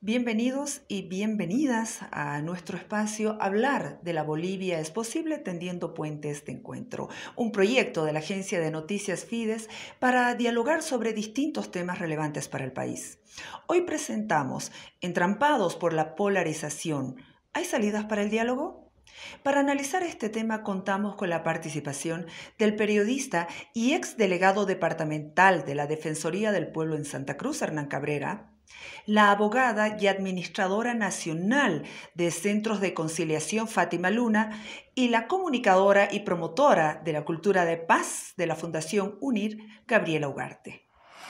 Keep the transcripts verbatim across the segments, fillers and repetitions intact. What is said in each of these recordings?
Bienvenidos y bienvenidas a nuestro espacio Hablar de la Bolivia es posible tendiendo puentes de encuentro, un proyecto de la agencia de noticias Fides para dialogar sobre distintos temas relevantes para el país. Hoy presentamos Entrampados por la polarización. ¿Hay salidas para el diálogo? Para analizar este tema contamos con la participación del periodista y ex delegado departamental de la Defensoría del Pueblo en Santa Cruz, Hernán Cabrera, la abogada y administradora nacional de Centros de Conciliación, Fátima Luna, y la comunicadora y promotora de la cultura de paz de la Fundación UNIR, Gabriela Ugarte.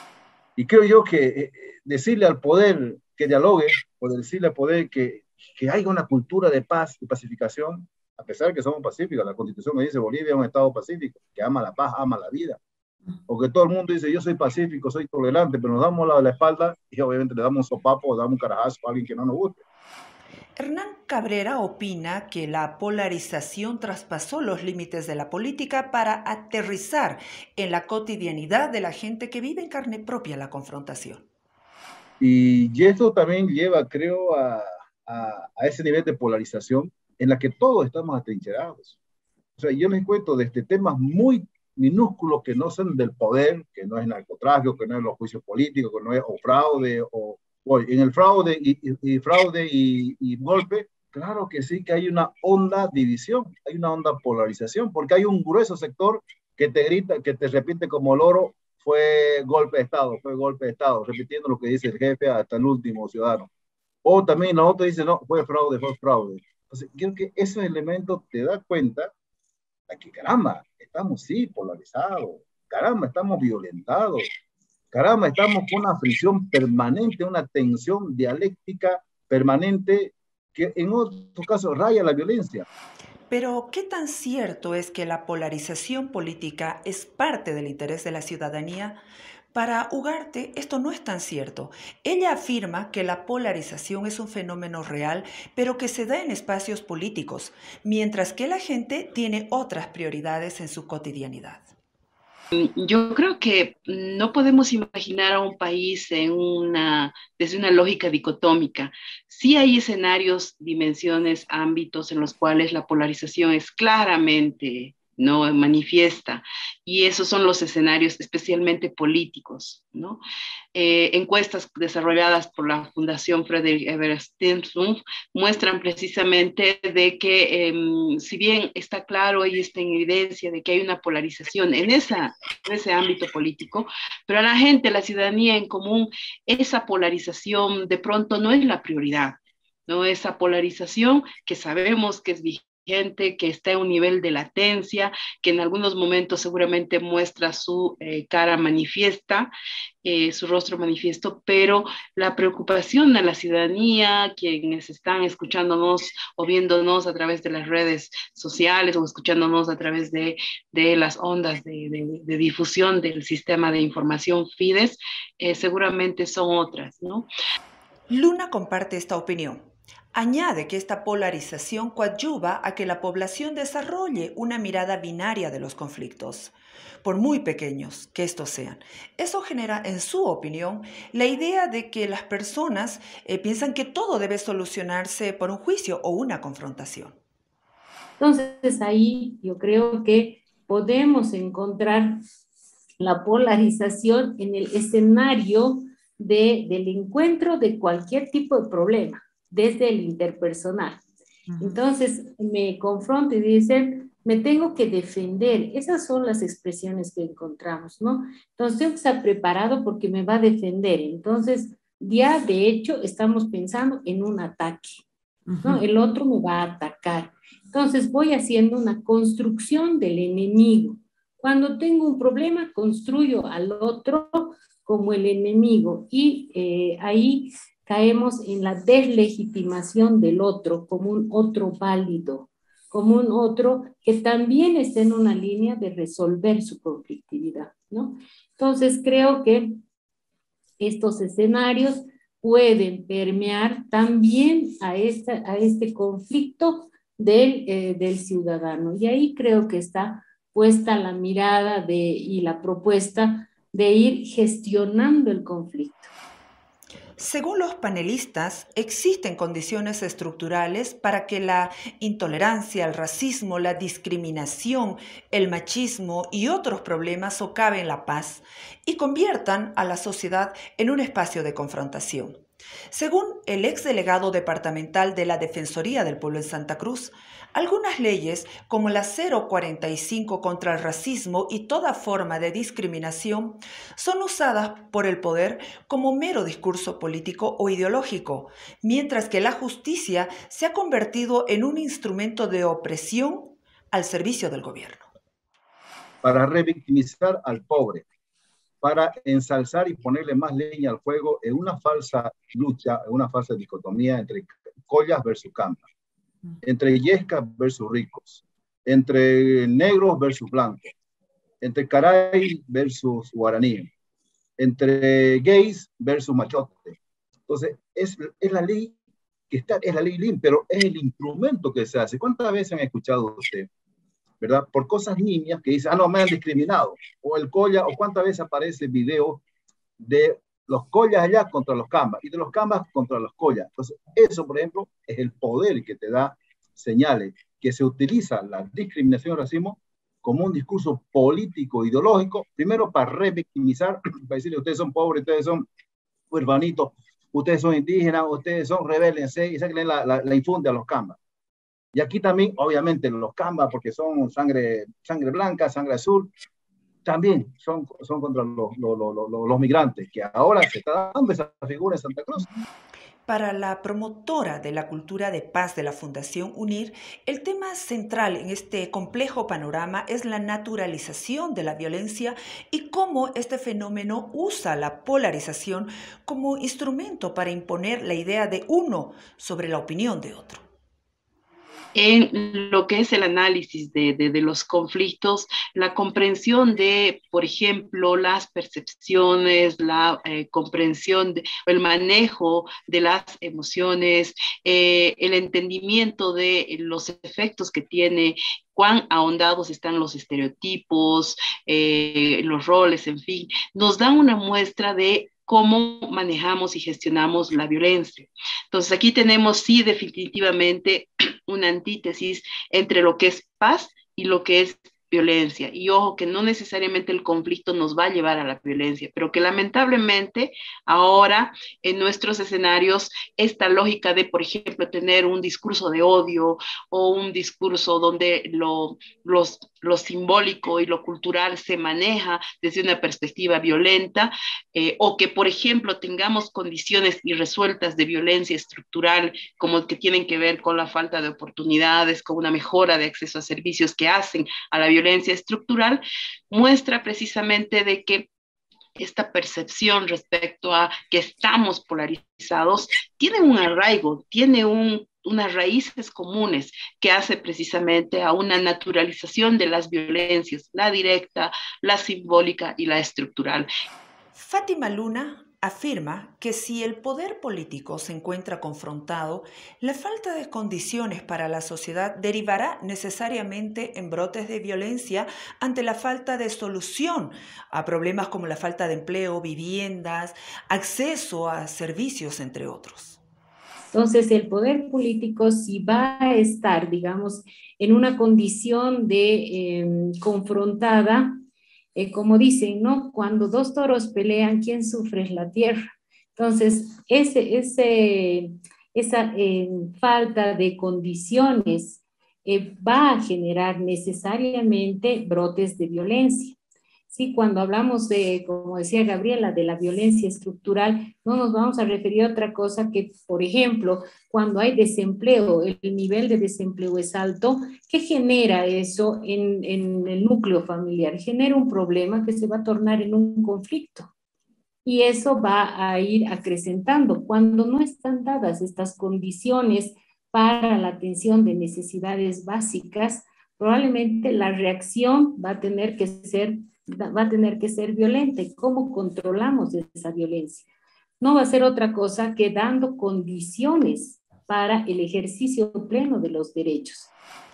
Y creo yo que eh, decirle al poder que dialogue, o decirle al poder que, que haya una cultura de paz y pacificación, a pesar de que somos pacíficos, la Constitución me dice Bolivia es un estado pacífico, que ama la paz, ama la vida. O que todo el mundo dice, yo soy pacífico, soy tolerante, pero nos damos la, la espalda y obviamente le damos un sopapo o damos un carajazo a alguien que no nos guste. Hernán Cabrera opina que la polarización traspasó los límites de la política para aterrizar en la cotidianidad de la gente que vive en carne propia la confrontación. Y, y esto también lleva, creo, a, a, a ese nivel de polarización en la que todos estamos atrincherados. O sea, yo les cuento desde temas muy minúsculos que no son del poder, que no es narcotráfico, que no es los juicios políticos, que no es o fraude, o, o en el fraude y, y, y fraude y, y golpe, claro que sí que hay una honda división, hay una honda polarización, porque hay un grueso sector que te grita, que te repite como loro, fue golpe de Estado, fue golpe de Estado, repitiendo lo que dice el jefe hasta el último ciudadano. O también la otra dice, no, fue fraude, fue fraude. Entonces, creo que esos elementos te da cuenta de que, caramba, estamos sí polarizados, caramba, estamos violentados, caramba, estamos con una fricción permanente, una tensión dialéctica permanente que en otros casos raya la violencia. Pero, ¿qué tan cierto es que la polarización política es parte del interés de la ciudadanía? Para Ugarte, esto no es tan cierto. Ella afirma que la polarización es un fenómeno real, pero que se da en espacios políticos, mientras que la gente tiene otras prioridades en su cotidianidad. Yo creo que no podemos imaginar a un país en una, desde una lógica dicotómica. Sí hay escenarios, dimensiones, ámbitos en los cuales la polarización es claramente no manifiesta, y esos son los escenarios especialmente políticos, ¿no? Eh, encuestas desarrolladas por la Fundación Frederick Ebert Stimson muestran precisamente de que eh, si bien está claro y está en evidencia de que hay una polarización en, esa, en ese ámbito político, pero a la gente, a la ciudadanía en común, esa polarización de pronto no es la prioridad, ¿no? Esa polarización que sabemos que es vigente, gente que está en un nivel de latencia, que en algunos momentos seguramente muestra su eh, cara manifiesta, eh, su rostro manifiesto, pero la preocupación de la ciudadanía, quienes están escuchándonos o viéndonos a través de las redes sociales o escuchándonos a través de, de las ondas de, de, de difusión del sistema de información Fides, eh, seguramente son otras, ¿no? Luna comparte esta opinión. Añade que esta polarización coadyuva a que la población desarrolle una mirada binaria de los conflictos, por muy pequeños que estos sean. Eso genera, en su opinión, la idea de que las personas eh, piensan que todo debe solucionarse por un juicio o una confrontación. Entonces ahí yo creo que podemos encontrar la polarización en el escenario de, del encuentro de cualquier tipo de problema, desde el interpersonal. Uh-huh. Entonces me confronto y dicen, me tengo que defender. Esas son las expresiones que encontramos, ¿no? Entonces tengo que estar preparado porque me va a defender. Entonces ya de hecho estamos pensando en un ataque, ¿no? Uh-huh. El otro me va a atacar. Entonces voy haciendo una construcción del enemigo. Cuando tengo un problema, construyo al otro como el enemigo y eh, ahí caemos en la deslegitimación del otro como un otro válido, como un otro que también está en una línea de resolver su conflictividad, ¿no? Entonces creo que estos escenarios pueden permear también a, esta, a este conflicto del, eh, del ciudadano. Y ahí creo que está puesta la mirada de, y la propuesta de ir gestionando el conflicto. Según los panelistas, existen condiciones estructurales para que la intolerancia, el racismo, la discriminación, el machismo y otros problemas socaven la paz y conviertan a la sociedad en un espacio de confrontación. Según el exdelegado departamental de la Defensoría del Pueblo en Santa Cruz, algunas leyes, como la cero cuarenta y cinco contra el racismo y toda forma de discriminación, son usadas por el poder como mero discurso político o ideológico, mientras que la justicia se ha convertido en un instrumento de opresión al servicio del gobierno. Para revictimizar al pobre, para ensalzar y ponerle más leña al fuego en una falsa lucha, en una falsa dicotomía entre collas versus campas, entre yescas versus ricos, entre negros versus blancos, entre caray versus guaraní, entre gays versus machotes. Entonces, es, es la ley que está, es la ley L I M, pero es el instrumento que se hace. ¿Cuántas veces han escuchado usted, verdad? Por cosas niñas que dicen, ah, no, me han discriminado, o el colla, o cuántas veces aparece el video de los collas allá contra los cambas, y de los cambas contra los collas. Entonces, eso, por ejemplo, es el poder que te da señales, que se utiliza la discriminación y el racismo como un discurso político, ideológico, primero para revictimizar, para decirle, ustedes son pobres, ustedes son urbanitos, ustedes son indígenas, ustedes son rebeldes, y sáquenle la, la, la infunde a los cambas. Y aquí también, obviamente, los cambas, porque son sangre, sangre blanca, sangre azul, también son, son contra los, los, los, los, los migrantes, que ahora se está dando esa figura en Santa Cruz. Para la promotora de la cultura de paz de la Fundación UNIR, el tema central en este complejo panorama es la naturalización de la violencia y cómo este fenómeno usa la polarización como instrumento para imponer la idea de uno sobre la opinión de otro. En lo que es el análisis de, de, de los conflictos, la comprensión de, por ejemplo, las percepciones, la eh, comprensión, de, el manejo de las emociones, eh, el entendimiento de los efectos que tiene, cuán ahondados están los estereotipos, eh, los roles, en fin, nos da una muestra de cómo manejamos y gestionamos la violencia. Entonces aquí tenemos sí definitivamente una antítesis entre lo que es paz y lo que es violencia. Y ojo que no necesariamente el conflicto nos va a llevar a la violencia, pero que lamentablemente ahora en nuestros escenarios esta lógica de, por ejemplo, tener un discurso de odio o un discurso donde lo, los, lo simbólico y lo cultural se maneja desde una perspectiva violenta, eh, o que, por ejemplo, tengamos condiciones irresueltas de violencia estructural como que tienen que ver con la falta de oportunidades, con una mejora de acceso a servicios que hacen a la violencia estructural, muestra precisamente de que esta percepción respecto a que estamos polarizados tiene un arraigo, tiene un, unas raíces comunes que hace precisamente a una naturalización de las violencias, la directa, la simbólica y la estructural. Fátima Luna afirma que si el poder político se encuentra confrontado, la falta de condiciones para la sociedad derivará necesariamente en brotes de violencia ante la falta de solución a problemas como la falta de empleo, viviendas, acceso a servicios, entre otros. Entonces, el poder político, si va a estar, digamos, en una condición de eh, confrontada, Eh, como dicen, ¿no? Cuando dos toros pelean, ¿quién sufre es la tierra? Entonces, ese, ese, esa eh, falta de condiciones eh, va a generar necesariamente brotes de violencia. Sí, cuando hablamos de, como decía Gabriela, de la violencia estructural, no nos vamos a referir a otra cosa que, por ejemplo, cuando hay desempleo, el nivel de desempleo es alto, ¿qué genera eso en, en el núcleo familiar? Genera un problema que se va a tornar en un conflicto. Y eso va a ir acrecentando. Cuando no están dadas estas condiciones para la atención de necesidades básicas, probablemente la reacción va a tener que ser va a tener que ser violenta. ¿Y cómo controlamos esa violencia? No va a ser otra cosa que dando condiciones para el ejercicio pleno de los derechos.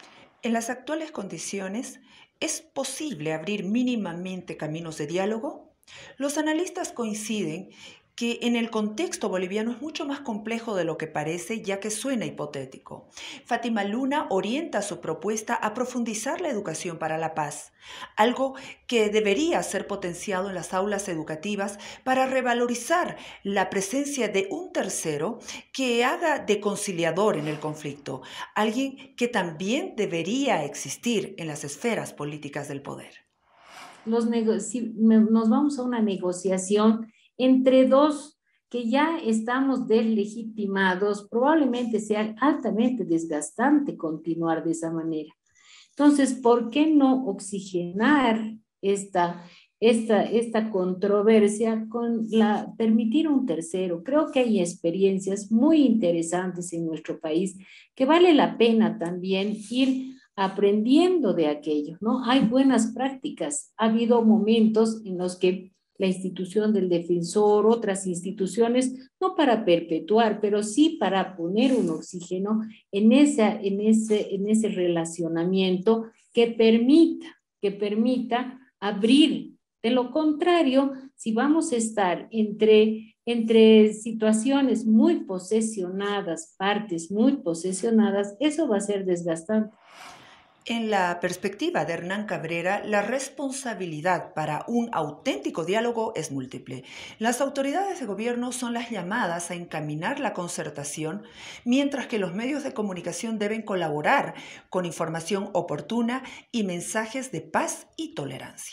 En las actuales condiciones, ¿es posible abrir mínimamente caminos de diálogo? Los analistas coinciden que en el contexto boliviano es mucho más complejo de lo que parece, ya que suena hipotético. Fátima Luna orienta su propuesta a profundizar la educación para la paz, algo que debería ser potenciado en las aulas educativas para revalorizar la presencia de un tercero que haga de conciliador en el conflicto, alguien que también debería existir en las esferas políticas del poder. Los si nos vamos a una negociación entre dos que ya estamos deslegitimados, probablemente sea altamente desgastante continuar de esa manera. Entonces, ¿por qué no oxigenar esta, esta, esta controversia con la, permitir un tercero? Creo que hay experiencias muy interesantes en nuestro país que vale la pena también ir aprendiendo de aquello, ¿no? Hay buenas prácticas. Ha habido momentos en los que la institución del defensor, otras instituciones, no para perpetuar, pero sí para poner un oxígeno en, esa, en, ese, en ese relacionamiento que permita, que permita abrir. De lo contrario, si vamos a estar entre, entre situaciones muy posesionadas, partes muy posesionadas, eso va a ser desgastante. En la perspectiva de Hernán Cabrera, la responsabilidad para un auténtico diálogo es múltiple. Las autoridades de gobierno son las llamadas a encaminar la concertación, mientras que los medios de comunicación deben colaborar con información oportuna y mensajes de paz y tolerancia.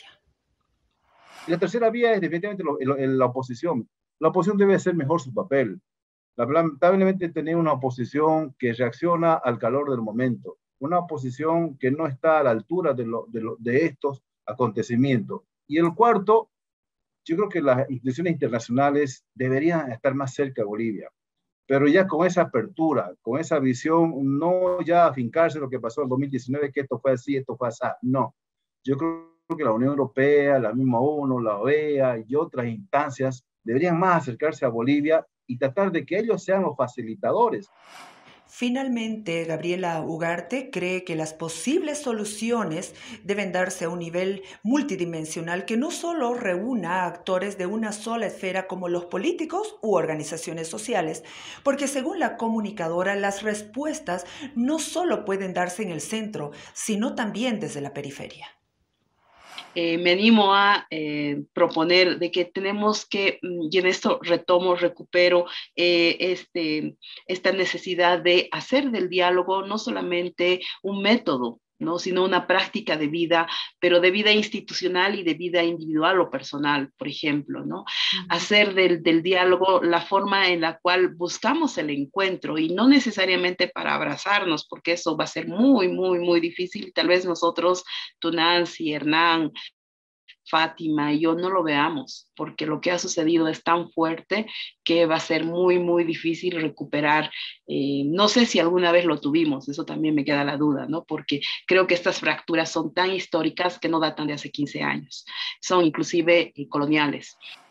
Y la tercera vía es definitivamente lo, el, la oposición. La oposición debe hacer mejor su papel. Lamentablemente tener una oposición que reacciona al calor del momento, una oposición que no está a la altura de, lo, de, lo, de estos acontecimientos. Y el cuarto, yo creo que las instituciones internacionales deberían estar más cerca de Bolivia, pero ya con esa apertura, con esa visión, no ya afincarse lo que pasó en dos mil diecinueve, que esto fue así, esto fue así, no. Yo creo que la Unión Europea, la misma ONU, la O E A y otras instancias deberían más acercarse a Bolivia y tratar de que ellos sean los facilitadores. Finalmente, Gabriela Ugarte cree que las posibles soluciones deben darse a un nivel multidimensional que no solo reúna a actores de una sola esfera como los políticos u organizaciones sociales, porque según la comunicadora, las respuestas no solo pueden darse en el centro, sino también desde la periferia. Eh, me animo a eh, proponer de que tenemos que, y en esto retomo, recupero eh, este, esta necesidad de hacer del diálogo no solamente un método, ¿no? Sino una práctica de vida, pero de vida institucional y de vida individual o personal, por ejemplo, ¿no? Uh-huh. Hacer del, del diálogo la forma en la cual buscamos el encuentro y no necesariamente para abrazarnos, porque eso va a ser muy, muy, muy difícil. Tal vez nosotros, tú, Nancy, Hernán, Fátima y yo no lo veamos, porque lo que ha sucedido es tan fuerte que va a ser muy, muy difícil recuperar. Eh, no sé si alguna vez lo tuvimos, eso también me queda la duda, ¿no? Porque creo que estas fracturas son tan históricas que no datan de hace quince años, son inclusive eh, coloniales.